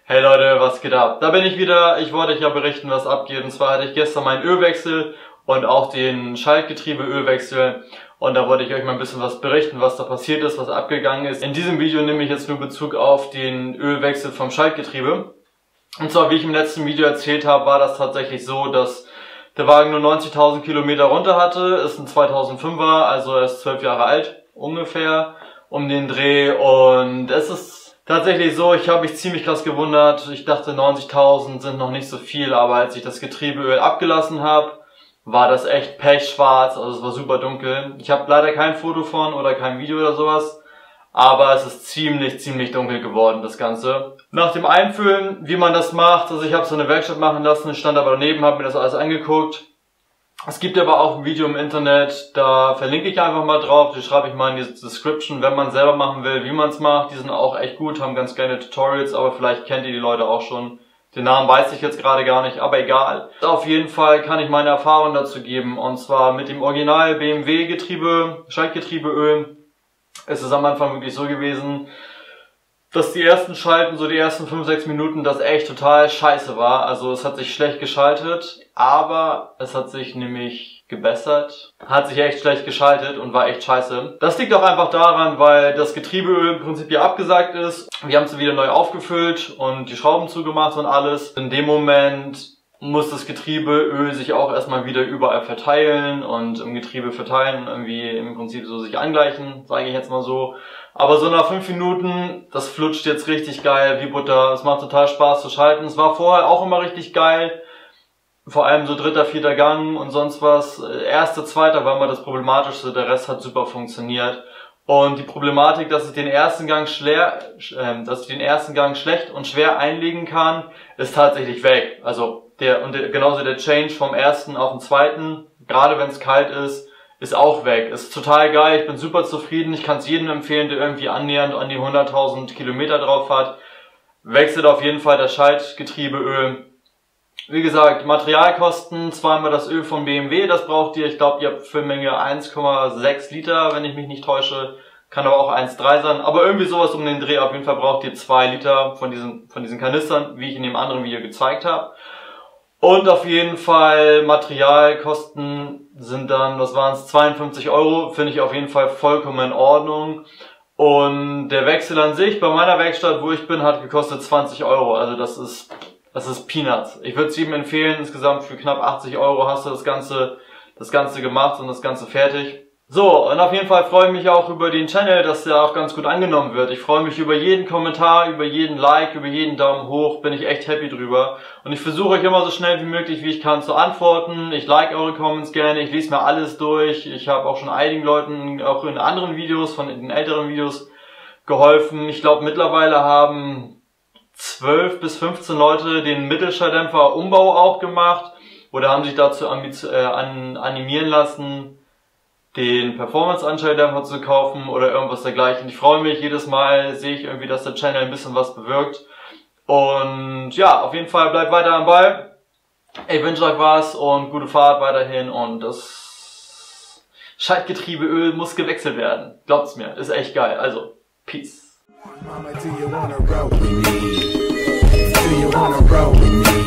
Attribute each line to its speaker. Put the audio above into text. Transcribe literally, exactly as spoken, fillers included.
Speaker 1: Hey Leute, was geht ab? Da bin ich wieder. Ich wollte euch ja berichten, was abgeht. Und zwar hatte ich gestern meinen Ölwechsel und auch den Schaltgetriebe-Ölwechsel. Und da wollte ich euch mal ein bisschen was berichten, was da passiert ist, was abgegangen ist. In diesem Video nehme ich jetzt nur Bezug auf den Ölwechsel vom Schaltgetriebe. Und zwar, wie ich im letzten Video erzählt habe, war das tatsächlich so, dass der Wagen nur neunzigtausend Kilometer runter hatte. Ist ein zweitausendfünfer, also er ist zwölf Jahre alt, ungefähr, um den Dreh. Und es ist tatsächlich so, ich habe mich ziemlich krass gewundert. Ich dachte, neunzigtausend sind noch nicht so viel, aber als ich das Getriebeöl abgelassen habe, war das echt pechschwarz, also es war super dunkel. Ich habe leider kein Foto von oder kein Video oder sowas, aber es ist ziemlich, ziemlich dunkel geworden, das Ganze. Nach dem Einfüllen, wie man das macht, also ich habe so eine Werkstatt machen lassen, stand aber daneben, habe mir das alles angeguckt. Es gibt aber auch ein Video im Internet, da verlinke ich einfach mal drauf, die schreibe ich mal in die Description, wenn man selber machen will, wie man es macht. Die sind auch echt gut, haben ganz geile Tutorials, aber vielleicht kennt ihr die Leute auch schon. Den Namen weiß ich jetzt gerade gar nicht, aber egal. Auf jeden Fall kann ich meine Erfahrung dazu geben, und zwar mit dem Original B M W Getriebe, Schaltgetriebeöl. Es ist am Anfang wirklich so gewesen, dass die ersten Schalten, so die ersten fünf, sechs Minuten, das echt total scheiße war. Also es hat sich schlecht geschaltet, aber es hat sich nämlich gebessert. Hat sich echt schlecht geschaltet und war echt scheiße. Das liegt auch einfach daran, weil das Getriebeöl im Prinzip ja abgesagt ist. Wir haben es wieder neu aufgefüllt und die Schrauben zugemacht und alles. In dem Moment muss das Getriebeöl sich auch erstmal wieder überall verteilen und im Getriebe verteilen und irgendwie im Prinzip so sich angleichen, sage ich jetzt mal so. Aber so nach fünf Minuten, das flutscht jetzt richtig geil wie Butter. Es macht total Spaß zu schalten. Es war vorher auch immer richtig geil. Vor allem so dritter, vierter Gang und sonst was. Erster, zweiter war immer das Problematischste. Der Rest hat super funktioniert. Und die Problematik, dass ich den ersten Gang schwer, äh, dass ich den ersten Gang schlecht und schwer einlegen kann, ist tatsächlich weg. Also der und der, genauso der Change vom ersten auf den zweiten, gerade wenn es kalt ist, ist auch weg. Ist total geil, ich bin super zufrieden. Ich kann es jedem empfehlen, der irgendwie annähernd an die hunderttausend Kilometer drauf hat. Wechselt auf jeden Fall das Schaltgetriebeöl. Wie gesagt, Materialkosten, zweimal das Öl von B M W, das braucht ihr. Ich glaube, ihr habt Füllmenge eins Komma sechs Liter, wenn ich mich nicht täusche. Kann aber auch eins Komma drei sein. Aber irgendwie sowas um den Dreh. Auf jeden Fall braucht ihr zwei Liter von diesen, von diesen Kanistern, wie ich in dem anderen Video gezeigt habe. Und auf jeden Fall Materialkosten sind dann, was waren es, zweiundfünfzig Euro, finde ich auf jeden Fall vollkommen in Ordnung. Und der Wechsel an sich bei meiner Werkstatt, wo ich bin, hat gekostet zwanzig Euro. Also das ist, das ist Peanuts. Ich würde es jedem empfehlen, insgesamt für knapp achtzig Euro hast du das Ganze, das Ganze gemacht und das Ganze fertig. So, und auf jeden Fall freue ich mich auch über den Channel, dass der auch ganz gut angenommen wird. Ich freue mich über jeden Kommentar, über jeden Like, über jeden Daumen hoch, bin ich echt happy drüber. Und ich versuche euch immer so schnell wie möglich, wie ich kann, zu antworten. Ich like eure Comments gerne, ich lese mir alles durch. Ich habe auch schon einigen Leuten, auch in anderen Videos, von den älteren Videos, geholfen. Ich glaube, mittlerweile haben zwölf bis fünfzehn Leute den Mittelschalldämpfer Umbau auch gemacht oder haben sich dazu animieren lassen, den Performance-Anschalldämpfer zu kaufen oder irgendwas dergleichen. Ich freue mich, jedes Mal sehe ich irgendwie, dass der Channel ein bisschen was bewirkt. Und ja, auf jeden Fall bleibt weiter am Ball. Ich wünsche euch was und gute Fahrt weiterhin. Und das Schaltgetriebeöl muss gewechselt werden. Glaubt's mir, ist echt geil. Also, Peace. Mama, do you wanna roll with me? Do you wanna roll with me?